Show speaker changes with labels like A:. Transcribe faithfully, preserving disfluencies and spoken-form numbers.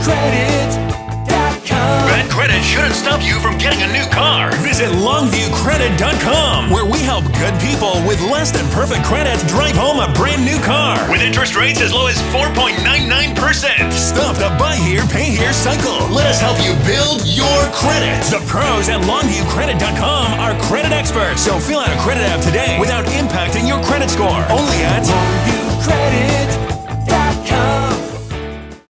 A: credit dot com.
B: Bad credit shouldn't stop you from getting a new car.
C: Visit longview credit dot com, where we help good people with less than perfect credit drive home a brand new car.
B: With interest rates as low as four point nine nine percent.
C: Stop the buy here, pay here cycle. Let us help you build your credit. The pros at longview credit dot com are credit experts, so fill out a credit app today without impacting your credit score. Only at
A: longview credit